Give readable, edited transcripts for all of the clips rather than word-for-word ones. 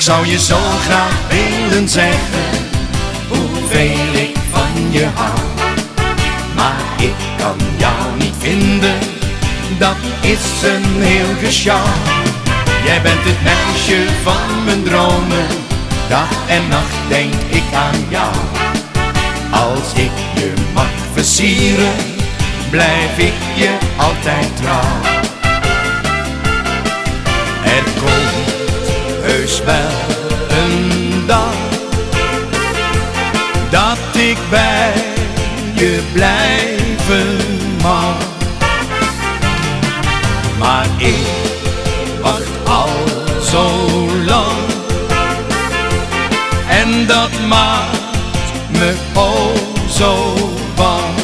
zou je zo graag willen zeggen hoeveel ik van je hou, maar ik kan jou niet vinden, dat is een heel gesjouw. Jij bent het meisje van mijn dromen, dag en nacht denk ik aan jou. Als ik je mag versieren, blijf ik je altijd trouw. Er komt heus wel een dag dat ik bij je blijven mag, maar ik wacht al zo lang en dat maakt me oh zo bang.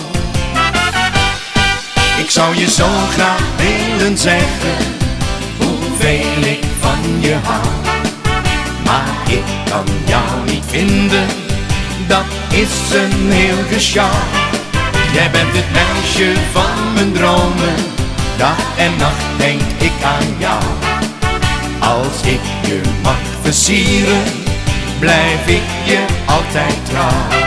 Ik zou je zo graag willen zeggen hoeveel ik van je hou, maar ik kan jou niet vinden, dat is een heel gesjouw. Jij bent het meisje van mijn dromen, dag en nacht denk ik aan jou. Als ik je mag versieren, blijf ik je altijd trouw.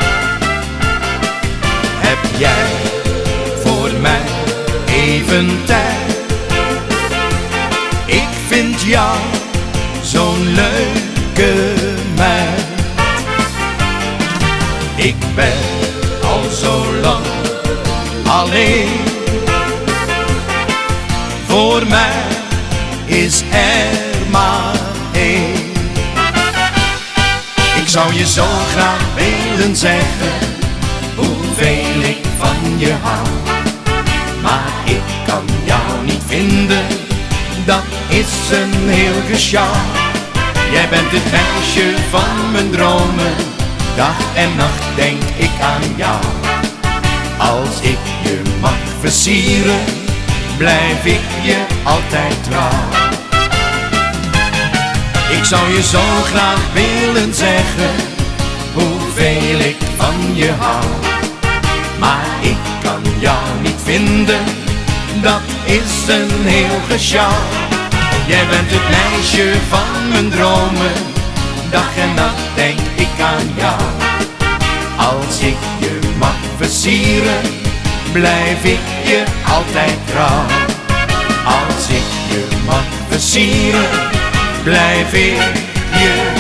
Heb jij voor mij even tijd? Ik vind jou zo'n leuke meid. Ik ben al zo lang alleen, voor mij is er maar één. Ik zou je zo graag willen zeggen hoeveel ik van je hou, maar ik kan jou niet vinden, dat is een heel gesjouw. Jij bent het meisje van mijn dromen, dag en nacht denk ik aan jou. Als ik je mag versieren, blijf ik je altijd trouw. Ik zou je zo graag willen zeggen hoeveel ik van je hou, maar ik kan jou niet vinden, dat is een heel gesjouw. Jij bent het meisje van mijn dromen, dag en nacht denk ik aan jou. Als ik je mag versieren, blijf ik je altijd trouw. Als ik je mag versieren, blijf ik je